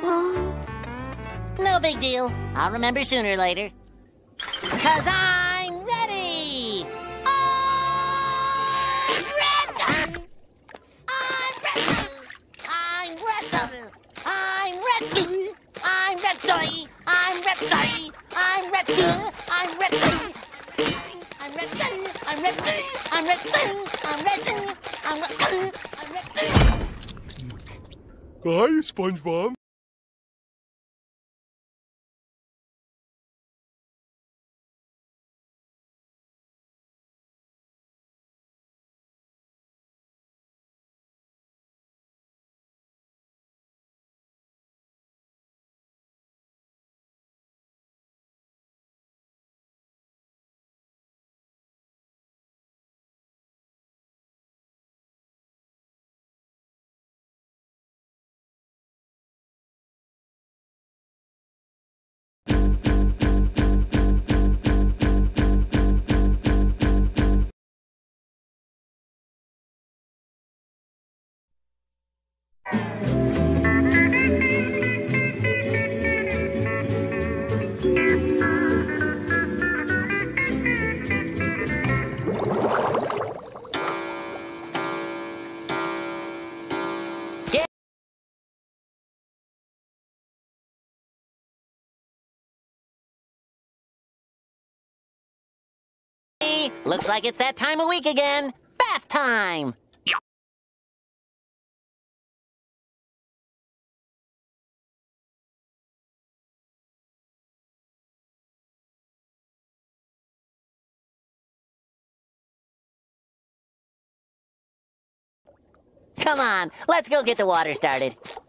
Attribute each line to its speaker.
Speaker 1: No big deal. I'll remember sooner or later. 'Cause I'm ready! I'm ready! I'm ready! I'm ready! I'm ready! I'm ready! I'm ready! I'm ready! I'm ready! I'm ready! I'm ready! I'm ready! I'm ready! I'm ready! I'm ready!
Speaker 2: Hi, SpongeBob.
Speaker 1: Looks like it's that time of week again. Bath time! Come on, let's go get the water started.